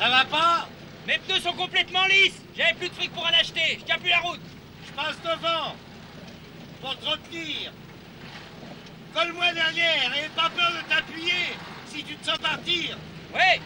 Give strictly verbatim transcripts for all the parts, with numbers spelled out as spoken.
Ça va pas? Mes pneus sont complètement lisses. J'avais plus de fric pour en acheter. Je tiens plus la route. Je passe devant. Pour te retenir. Colle-moi derrière et pas peur de t'appuyer si tu te sens partir. Ouais.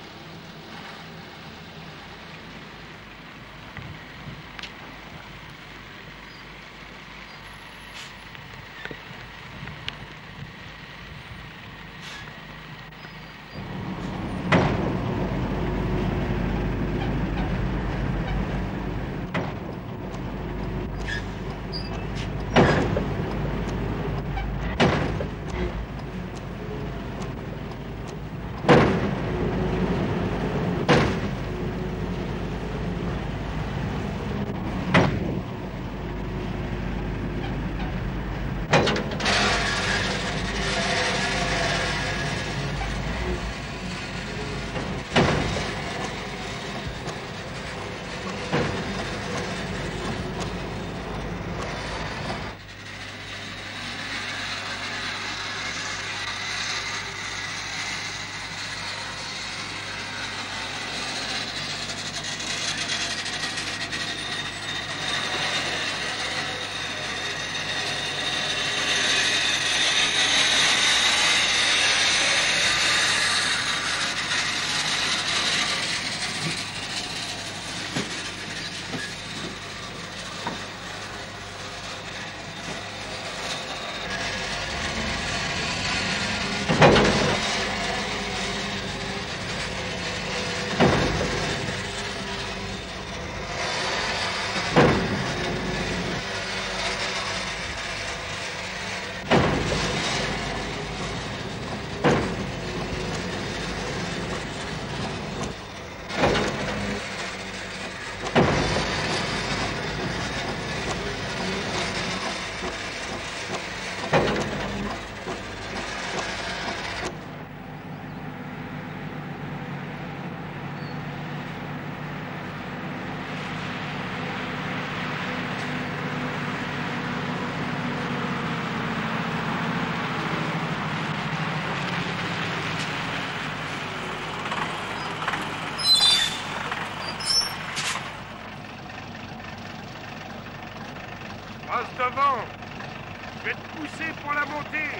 Passe devant. Je vais te pousser pour la montée.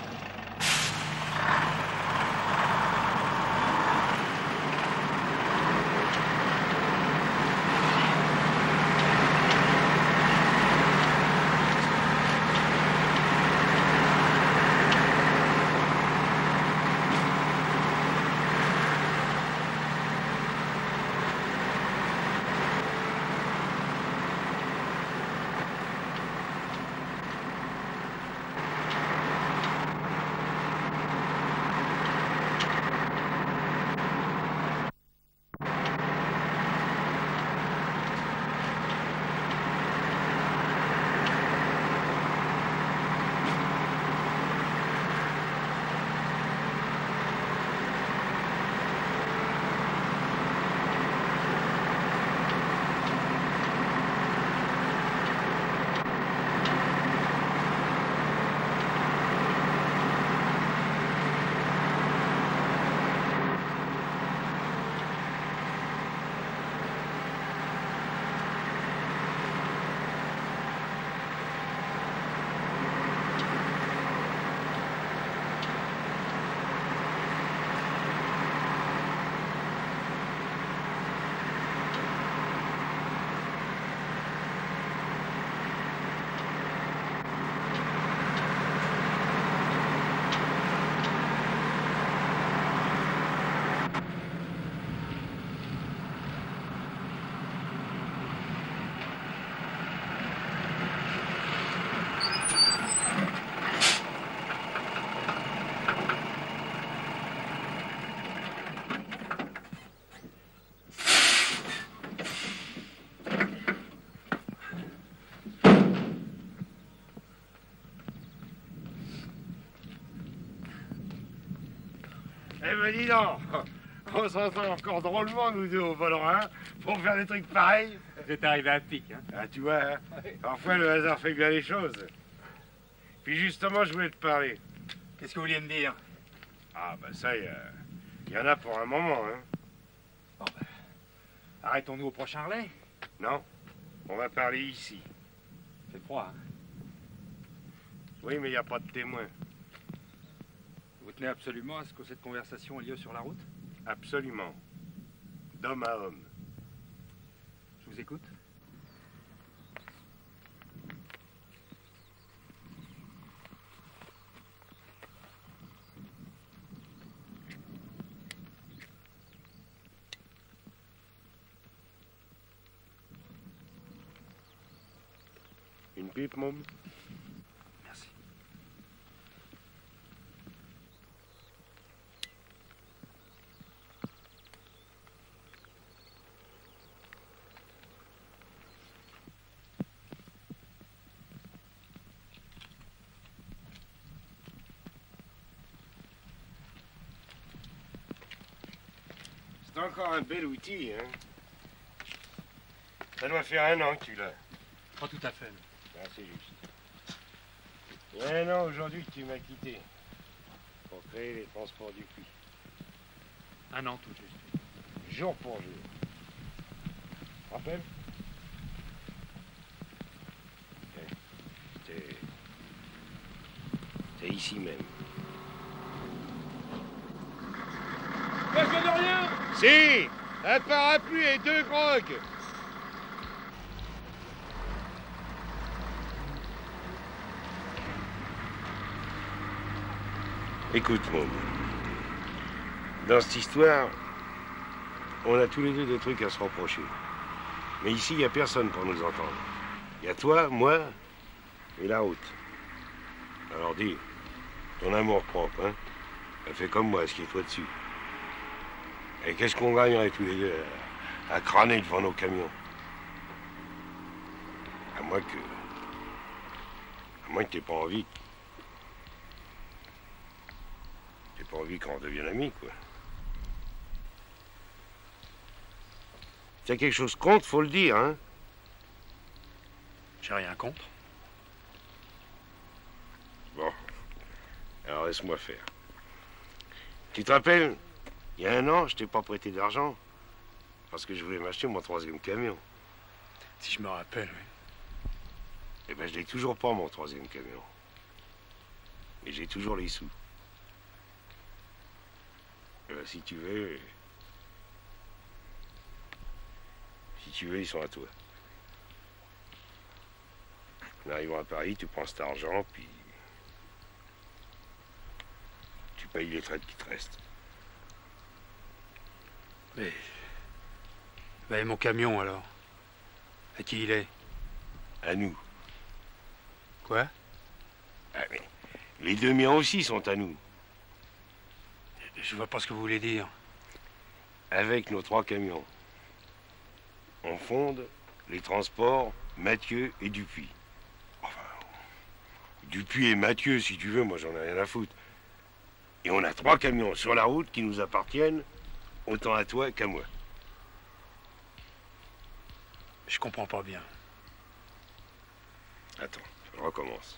Eh ben dis donc, on s'entend encore drôlement nous deux au volant, hein, pour faire des trucs pareils. C'est arrivé à pic, hein. Ah tu vois, hein, parfois le hasard fait bien les choses. Puis justement, je voulais te parler. Qu'est-ce que vous vouliez me dire? Ah bah ça, il y, y en a pour un moment, hein. Bon, ben, arrêtons-nous au prochain relais. Non, on va parler ici. C'est froid, hein? Oui, mais il n'y a pas de témoin. Vous tenez absolument à ce que cette conversation ait lieu sur la route? Absolument. D'homme à homme. Je vous écoute. Une pipe, môme? Merci. C'est encore un bel outil, hein? Ça doit faire un an que tu l'as. Pas tout à fait. Ah, c'est juste. Il y a un an aujourd'hui que tu m'as quitté pour créer les transports du puits. Un an tout juste. Jour pour jour. Rappelle? C'est... C'est ici même. Moi, je ne rien. Si! Un parapluie et deux grogues! Écoute, Môme. Dans cette histoire, on a tous les deux des trucs à se reprocher. Mais ici, il n'y a personne pour nous entendre. Il y a toi, moi et la route. Alors dis, ton amour propre, hein? Elle fait comme moi, ce qui est toi dessus. Et qu'est-ce qu'on gagnerait tous les deux à, à crâner devant nos camions? À moins que... À moins que t'aies pas envie. T'aies pas envie qu'on devienne amis, quoi. T'as quelque chose contre, faut le dire, hein? J'ai rien contre. Bon. Alors laisse-moi faire. Tu te rappelles, il y a un an, je t'ai pas prêté d'argent parce que je voulais m'acheter mon troisième camion. Si je me rappelle, oui. Eh ben, je l'ai toujours pas, mon troisième camion. Mais j'ai toujours les sous. Eh ben, si tu veux... Si tu veux, ils sont à toi. En arrivant à Paris, tu prends cet argent, puis... tu payes les traites qui te restent. Mais... Ben, et mon camion, alors? À qui il est? À nous. Quoi? Ah, mais les deux miens aussi sont à nous. Je vois pas ce que vous voulez dire. Avec nos trois camions, on fonde les transports Mathieu et Dupuis. Enfin, Dupuis et Mathieu, si tu veux, moi j'en ai rien à foutre. Et on a trois camions sur la route qui nous appartiennent, autant à toi qu'à moi. Je comprends pas bien. Attends, je recommence.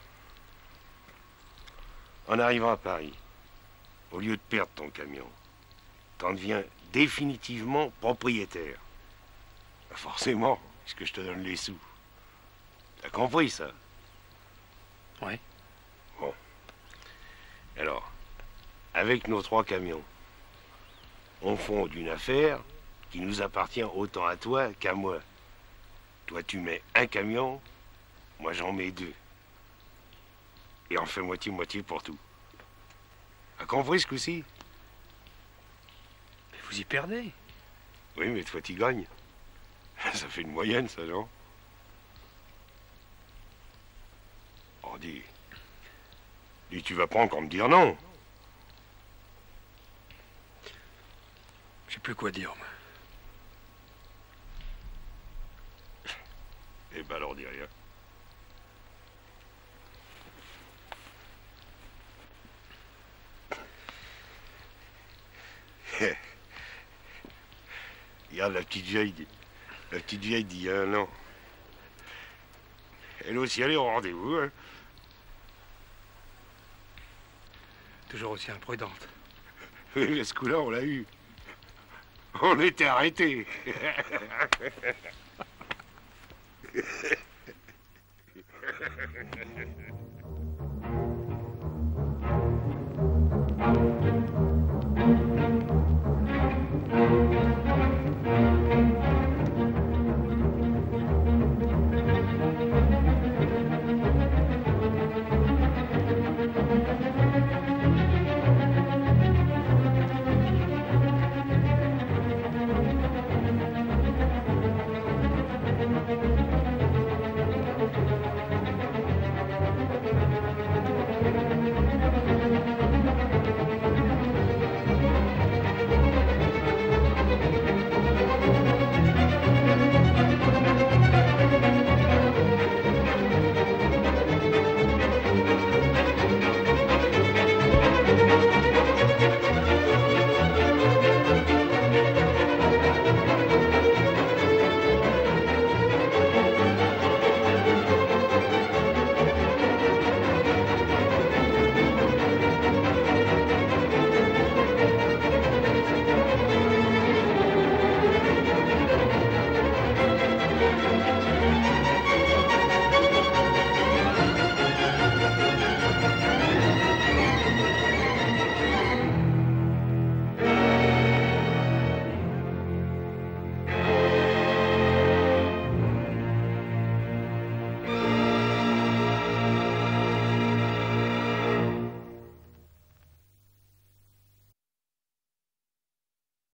En arrivant à Paris, au lieu de perdre ton camion, t'en deviens définitivement propriétaire. Forcément, puisque je te donne les sous. T'as compris, ça? Oui. Bon. Alors, avec nos trois camions, on fonde une affaire qui nous appartient autant à toi qu'à moi. Toi, tu mets un camion, moi, j'en mets deux. Et on fait moitié-moitié pour tout. T'as compris ce coup-ci? Mais vous y perdez. Oui, mais toi, tu gagnes. Ça fait une moyenne, ça, non? Oh, dis... Dis, tu vas pas encore me dire non? Je sais plus quoi dire, moi. Eh ben alors, dis rien. Regarde la petite vieille, la petite vieille d'il y a un an. Elle aussi, elle est au rendez-vous, hein. Toujours aussi imprudente. Oui, mais ce coup-là, on l'a eu. On était arrêtés.